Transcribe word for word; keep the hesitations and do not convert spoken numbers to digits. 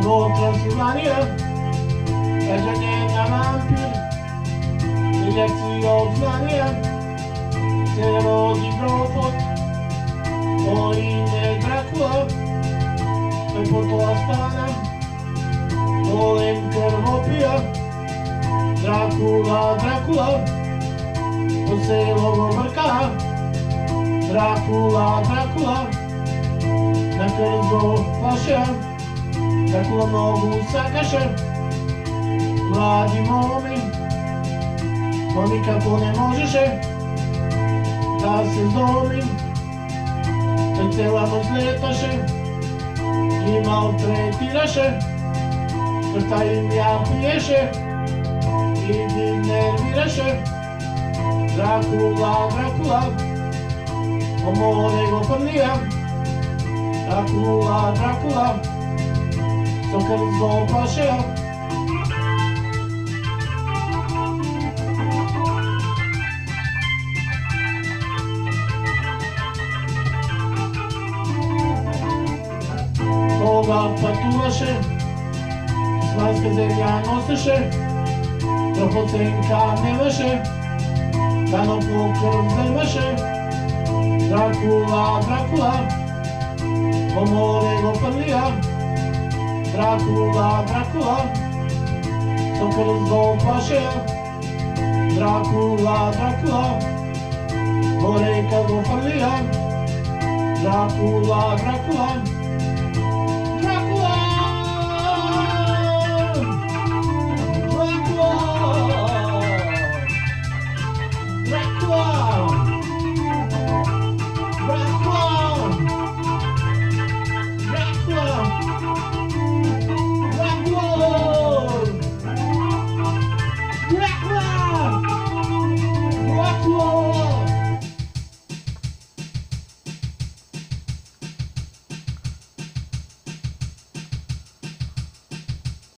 do Transylvanija, kažnjenja vampir, injekcija od znanja, se rodi grofot, po ime Drakula, koji potova stana, golem krvopija, Drakula, Drakula, po selo go vrka, Drakula, Drakula, na krzo plaše, Drakula nogu sakaše, mladi momi, to nikako ne možeše, da se zdomim, da cela noć letaše, i maltretiraše, krta im ja piješe, i di nerviraše, Drakula, Drakula, o more go prnija, Drakula, Drakula, so krzo plaše, toga patulaše, slanska zemlja noseše, dropocenka nemaše, kanoplu krv zemaše, Drakula, Drakula, po more go prlija, Drakula, Drakula, so krzo plaše, Drakula, Drakula, po reka go prlija, Drakula, Drakula,